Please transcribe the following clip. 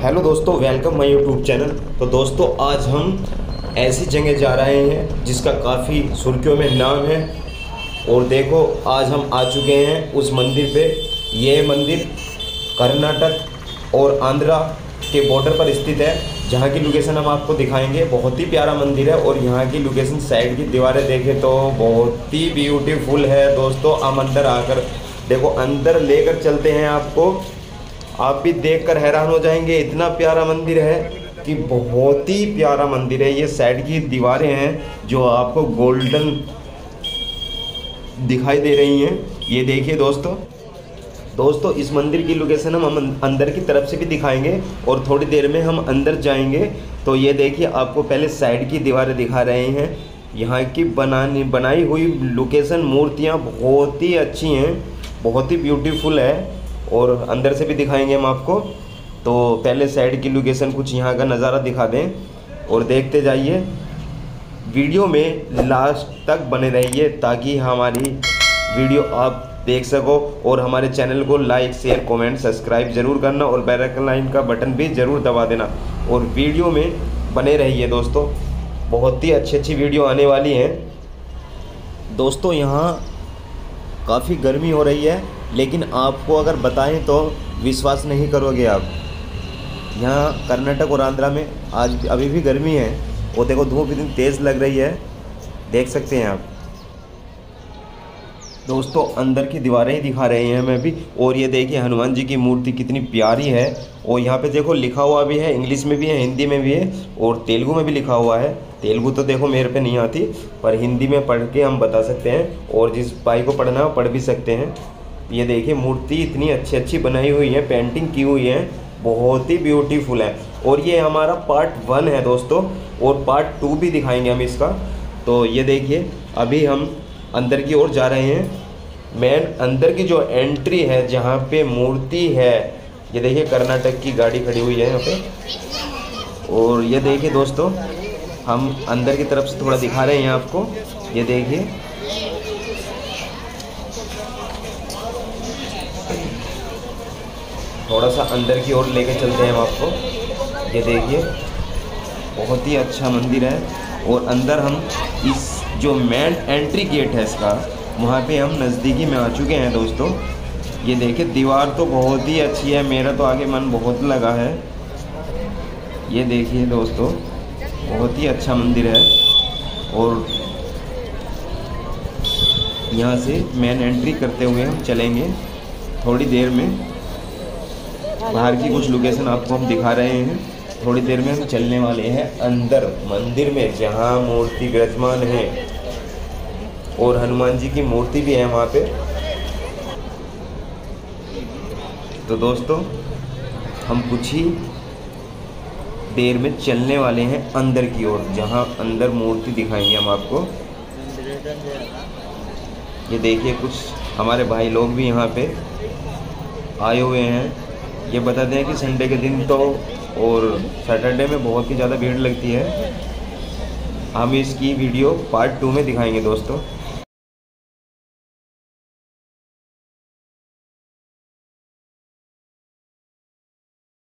Hello दोस्तों, welcome my YouTube channel. तो दोस्तों आज हम ऐसी जगह जा रहे हैं जिसका काफ़ी सुर्खियों में नाम है। और देखो आज हम आ चुके हैं उस मंदिर पे। ये मंदिर कर्नाटक और आंध्रा के बॉर्डर पर स्थित है, जहाँ की लोकेशन हम आपको दिखाएंगे। बहुत ही प्यारा मंदिर है और यहाँ की लोकेशन साइड की दीवारें देखें तो बहुत ही ब्यूटीफुल है। दोस्तों हम अंदर आकर देखो, अंदर लेकर चलते हैं आपको। आप भी देखकर हैरान हो जाएंगे, इतना प्यारा मंदिर है कि बहुत ही प्यारा मंदिर है। ये साइड की दीवारें हैं जो आपको गोल्डन दिखाई दे रही हैं। ये देखिए दोस्तों इस मंदिर की लोकेशन हम अंदर की तरफ से भी दिखाएंगे और थोड़ी देर में हम अंदर जाएंगे। तो ये देखिए, आपको पहले साइड की दीवारें दिखा रहे हैं। यहाँ की बनाई हुई लोकेशन, मूर्तियाँ बहुत ही अच्छी हैं, बहुत ही ब्यूटीफुल है। और अंदर से भी दिखाएंगे हम आपको। तो पहले साइड की लोकेशन, कुछ यहाँ का नज़ारा दिखा दें और देखते जाइए। वीडियो में लास्ट तक बने रहिए ताकि हमारी वीडियो आप देख सको। और हमारे चैनल को लाइक, शेयर, कमेंट, सब्सक्राइब ज़रूर करना और बेल आइकन का बटन भी ज़रूर दबा देना। और वीडियो में बने रहिए दोस्तों, बहुत ही अच्छी वीडियो आने वाली हैं। दोस्तों यहाँ काफ़ी गर्मी हो रही है, लेकिन आपको अगर बताएं तो विश्वास नहीं करोगे आप। यहाँ कर्नाटक और आंध्रा में आज अभी भी गर्मी है। वो देखो धूप इतनी तेज़ लग रही है, देख सकते हैं आप। दोस्तों अंदर की दीवारें ही दिखा रहे हैं मैं भी। और ये देखिए हनुमान जी की मूर्ति कितनी प्यारी है। और यहाँ पे देखो लिखा हुआ भी है, इंग्लिश में भी है, हिंदी में भी है और तेलुगु में भी लिखा हुआ है। तेलुगु तो देखो मेरे पे नहीं आती, पर हिंदी में पढ़ के हम बता सकते हैं। और जिस भाई को पढ़ना है पढ़ भी सकते हैं। ये देखिए मूर्ति इतनी अच्छी बनाई हुई है, पेंटिंग की हुई है, बहुत ही ब्यूटीफुल है। और ये हमारा पार्ट 1 है दोस्तों, और पार्ट 2 भी दिखाएंगे हम इसका। तो ये देखिए अभी हम अंदर की ओर जा रहे हैं। मेन अंदर की जो एंट्री है, जहाँ पे मूर्ति है, ये देखिए कर्नाटक की गाड़ी खड़ी हुई है यहाँ पे। और ये देखिए दोस्तों, हम अंदर की तरफ से थोड़ा दिखा रहे हैं आपको। ये देखिए थोड़ा सा अंदर की ओर लेके चलते हैं हम आपको। ये देखिए बहुत ही अच्छा मंदिर है। और अंदर हम इस जो मेन एंट्री गेट है इसका, वहाँ पे हम नज़दीकी में आ चुके हैं दोस्तों। ये देखिए दीवार तो बहुत ही अच्छी है, मेरा तो आगे मन बहुत लगा है। ये देखिए दोस्तों बहुत ही अच्छा मंदिर है। और यहाँ से मेन एंट्री करते हुए हम चलेंगे थोड़ी देर में। बाहर की कुछ लोकेशन आपको हम दिखा रहे हैं। थोड़ी देर में हम चलने वाले हैं अंदर मंदिर में, जहाँ मूर्ति विराजमान है और हनुमान जी की मूर्ति भी है वहाँ पे। तो दोस्तों हम कुछ ही देर में चलने वाले हैं अंदर की ओर, जहाँ अंदर मूर्ति दिखाएंगे हम आपको। ये देखिए कुछ हमारे भाई लोग भी यहाँ पे आए हुए हैं। ये बता दें कि संडे के दिन तो और सैटरडे में बहुत ही ज़्यादा भीड़ लगती है। हम इसकी वीडियो पार्ट 2 में दिखाएंगे दोस्तों।